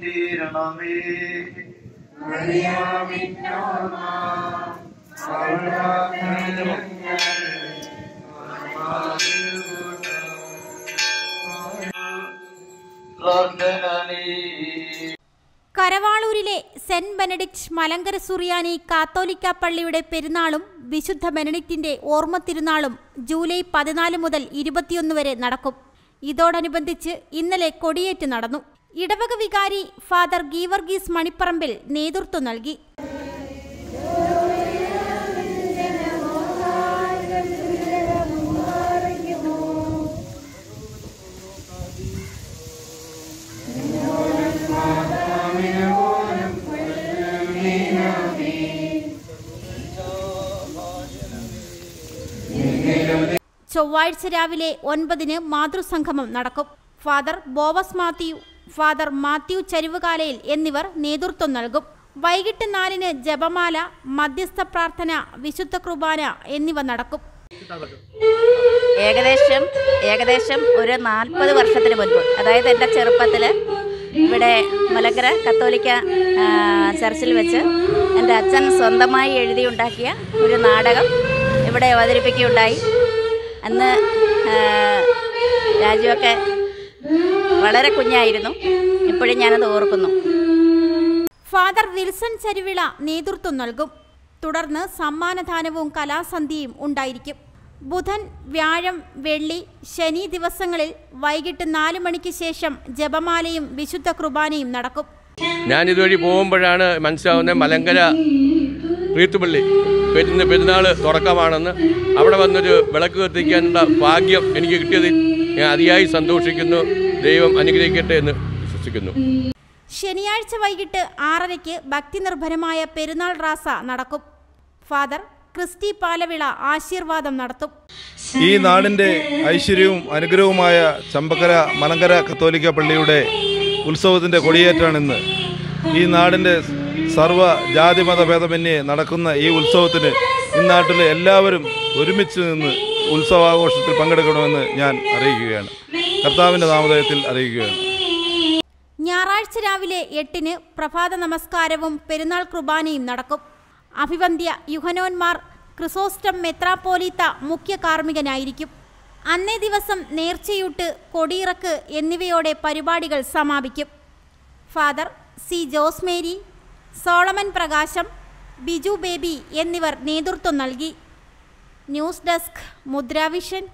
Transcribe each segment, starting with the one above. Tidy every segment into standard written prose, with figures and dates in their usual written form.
തീരണമേ. കരവാളൂരിലെ saint Benedict Malankara സുറിയാനി കാത്തോലിക്ക പള്ളിയുടെ പെരുന്നാളും വിശുദ്ധ ബെനഡിക്റ്റിന്റെ ഓർമ്മ തിരുനാളും ജൂലൈ 14 മുതൽ 21 വരെ നടക്കും. ഇതോടനുബന്ധിച്ച് ഇന്നലെ കൊടിയേറ്റ് നടന്നു. ഇടവക വികാരി ഫാദർ ഗീവർഗീസ് മണിപ്പറമ്പിൽ നേതൃത്വം നൽകി. ചൊവ്വാഴ്ച രാവിലെ 9-ന് മാതൃസംഗമം നടക്കും. Father Boaz Mathew, father Mathew ചരിവുകാലയിൽ എന്നിവർ നേതൃത്വം നൽകും. വൈകിട്ട് 4-ന് ജപമാല, മധ്യസ്ഥ പ്രാർത്ഥന, വിശുദ്ധ കുർബാന എന്നിവ നടക്കും. ഏകദേശം ഒരു 40 വർഷത്തിന് മുൻപ്, അതായത് എൻ്റെ ചെറുപ്പത്തിൽ ഇവിടെ മലങ്കര കത്തോലിക്ക ചർച്ചിൽ വെച്ച് എൻ്റെ അച്ഛൻ സ്വന്തമായി എഴുതിയുണ്ടാക്കിയ ഒരു നാടകം ഇവിടെ അവതരിപ്പിക്കുകയുണ്ടായി. അന്ന് രാജുവൊക്കെ വളരെ കുഞ്ഞായിരുന്നു. ഇപ്പോഴും ഞാനത് ഓർക്കുന്നു. ഫാദർ വിൽസൺ ചരുവിള നേതൃത്വം നൽകും. തുടർന്ന് സമ്മാനദാനവും കലാസന്ധ്യയും ഉണ്ടായിരിക്കും. ബുധൻ, വ്യാഴം, വെള്ളി, ശനി ദിവസങ്ങളിൽ വൈകിട്ട് 4 മണിക്ക് ശേഷം ജപമാലയും വിശുദ്ധ കുർബാനയും നടക്കും. ഞാനിതുവഴി പോകുമ്പോഴാണ് മനസ്സിലാവുന്നത് മലങ്കര റീത്തുപള്ളി പെരുന്നാൾ തുടക്കമാണെന്ന്. അവിടെ വന്നൊരു വിളക്ക് കത്തിക്കാനുള്ള ഭാഗ്യം എനിക്ക് കിട്ടിയതിൽ ഞാൻ അതിയായി സന്തോഷിക്കുന്നു. ദൈവം അനുഗ്രഹിക്കട്ടെ എന്ന് വിശ്വസിക്കുന്നു. ശനിയാഴ്ച വൈകിട്ട് 6:30-ക്ക് ഭക്തിനിർഭരമായ പെരുന്നാൾ റാസ നടക്കും. ഫാദർ ക്രിസ്റ്റി പാലവിള ആശീർവാദം നടത്തും. ഈ നാടിൻ്റെ ഐശ്വര്യവും അനുഗ്രഹവുമായ ചമ്പക്കര മലങ്കര കത്തോലിക്ക പള്ളിയുടെ ഉത്സവത്തിൻ്റെ കൊടിയേറ്റാണിന്ന്. ഈ നാടിൻ്റെ സർവ്വ ജാതി മതഭേദമന്യേ നടക്കുന്ന ഈ ഉത്സവത്തിന് ഇന്നാട്ടിലെ എല്ലാവരും ഒരുമിച്ച് നിന്ന് ഉത്സവാഘോഷത്തിൽ പങ്കെടുക്കണമെന്ന് ഞാൻ അറിയിക്കുകയാണ്. കർത്താവിൻ്റെ നാമധേയത്തിൽ അറിയിക്കുകയാണ്. ഞായറാഴ്ച രാവിലെ 8-ന് പ്രഭാത നമസ്കാരവും പെരുന്നാൾ കുർബാനയും നടക്കും. അഭിവന്ദ്യ യുഹനോന്മാർ ക്രിസോസ്റ്റം മെത്രാപ്പോലീത്ത മുഖ്യ കാർമ്മികനായിരിക്കും. അന്നേ ദിവസം നേർച്ചയൂട്ട്, കൊടിയിറക്ക് എന്നിവയോടെ പരിപാടികൾ സമാപിക്കും. ഫാദർ സി ജോസ്മേരി, സോളമൻ പ്രകാശം, ബിജു ബേബി എന്നിവർ നേതൃത്വം നൽകി. News desk Mudravision.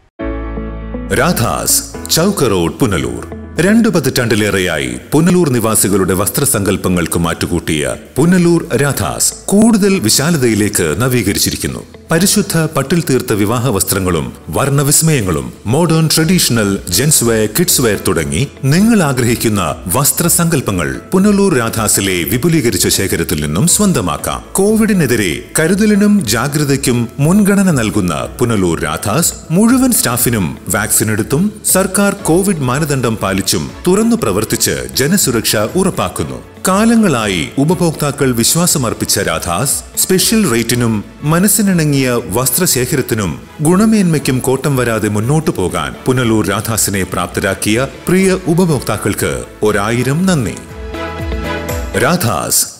Radhas, Chowk road, Punalur. 2 പതിറ്റാണ്ടിലേറെയായി പുനലൂർ നിവാസികളുടെ വസ്ത്രസങ്കല്പങ്ങൾക്ക് മാറ്റുകൂട്ടിയ പുനലൂർ രാധാസ് കൂടുതൽ വിശാലതയിലേക്ക് നവീകരിച്ചിരിക്കുന്നു. പരിശുദ്ധ പട്ടിൽ തീർത്ത വിവാഹ വസ്ത്രങ്ങളും വർണ്ണവിസ്മയങ്ങളും modern traditional gents wear, kids wear തുടങ്ങി നിങ്ങൾ ആഗ്രഹിക്കുന്ന വസ്ത്രസങ്കല്പങ്ങൾ പുനലൂർ രാധാസിലെ വിപുലീകരിച്ച ശേഖരത്തിൽ നിന്നും സ്വന്തമാക്കാം. കോവിഡിനെതിരെ കരുതലിനും ജാഗ്രതയ്ക്കും മുൻഗണന നൽകുന്ന പുനലൂർ രാധാസ് മുഴുവൻ സ്റ്റാഫിനും വാക്സിൻ എടുത്തും സർക്കാർ കോവിഡ് മാനദണ്ഡം പാലിച്ചും തുറന്നു പ്രവർത്തിച്ച് ജനസുരക്ഷ ഉറപ്പാക്കുന്നു. കാലങ്ങളായി ഉപഭോക്താക്കൾ വിശ്വാസമർപ്പിച്ച രാധാസ് സ്പെഷ്യൽ റേറ്റിനും മനസ്സിനിണങ്ങിയ വസ്ത്രശേഖരത്തിനും ഗുണമേന്മയ്ക്കും കോട്ടം വരാതെ മുന്നോട്ടു പോകാൻ പുനലൂർ രാധാസിനെ പ്രാപ്തരാക്കിയ പ്രിയ ഉപഭോക്താക്കൾക്ക് 1000 നന്ദി. രാധാസ്.